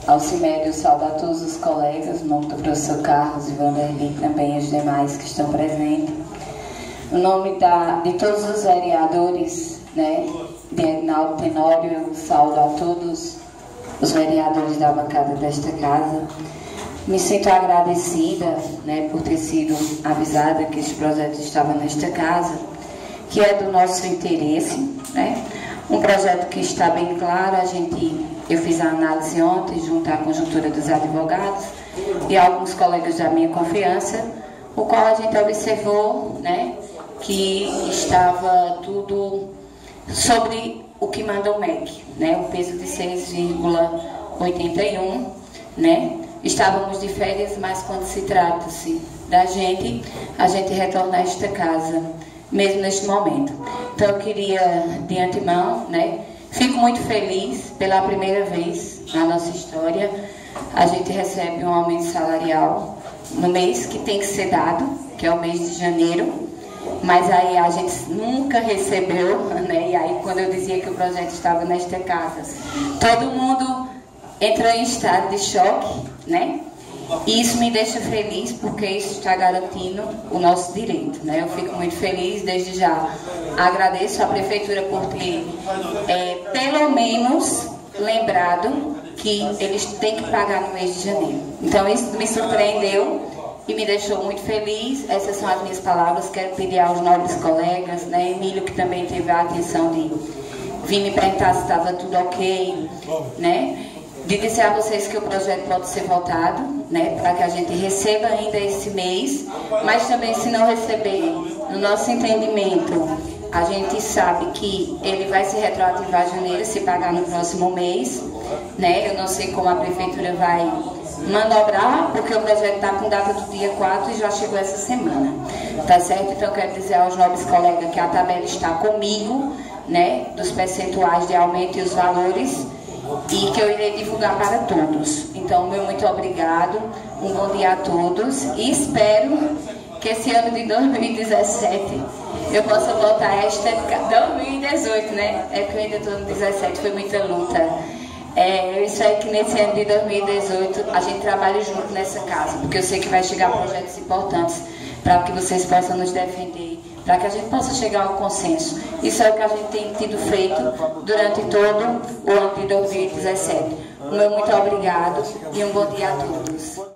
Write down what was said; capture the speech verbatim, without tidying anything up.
Alcimério sauda a todos os colegas, no nome do professor Carlos e Vanderlei, também os demais que estão presentes. No nome da, de todos os vereadores, né, de Agnaldo Tenório, eu saudo a todos os vereadores da bancada desta casa. Me sinto agradecida, né, por ter sido avisada que este projeto estava nesta casa, que é do nosso interesse, né? Um projeto que está bem claro. A gente, eu fiz a análise ontem junto à conjuntura dos advogados e alguns colegas da minha confiança, o qual a gente observou, né, que estava tudo sobre o que manda o M E C, né, o peso de seis vírgula oitenta e um, né? Estávamos de férias, mas quando se trata-se da gente, a gente retorna a esta casa, mesmo neste momento. Então eu queria, de antemão, né, fico muito feliz, pela primeira vez na nossa história, a gente recebe um aumento salarial no mês que tem que ser dado, que é o mês de janeiro, mas aí a gente nunca recebeu, né, e aí quando eu dizia que o projeto estava nesta casa, todo mundo entrou em estado de choque, né? E isso me deixa feliz, porque isso está garantindo o nosso direito, né? Eu fico muito feliz, desde já agradeço à Prefeitura por ter, é, pelo menos, lembrado que eles têm que pagar no mês de janeiro. Então isso me surpreendeu e me deixou muito feliz. Essas são as minhas palavras. Quero pedir aos nobres colegas, né? Emílio, que também teve a atenção de vir me perguntar se estava tudo ok, né? De dizer a vocês que o projeto pode ser votado, né, para que a gente receba ainda esse mês, mas também, se não receber, no nosso entendimento, a gente sabe que ele vai se retroativar em janeiro, se pagar no próximo mês, né? Eu não sei como a Prefeitura vai manobrar, porque o projeto está com data do dia quatro e já chegou essa semana, tá certo? Então eu quero dizer aos nobres colegas que a tabela está comigo, né, dos percentuais de aumento e os valores, e que eu irei divulgar para todos. Então, meu muito obrigado, um bom dia a todos, e espero que esse ano de dois mil e dezessete eu possa voltar a esta... dois mil e dezoito, né? É que eu ainda estou no dezessete, foi muita luta. É, eu espero que nesse ano de dois mil e dezoito a gente trabalhe junto nessa casa, porque eu sei que vai chegar projetos importantes para que vocês possam nos defender, para que a gente possa chegar ao consenso. Isso é o que a gente tem tido feito durante todo o ano de dois mil e dezessete. O meu muito obrigado e um bom dia a todos.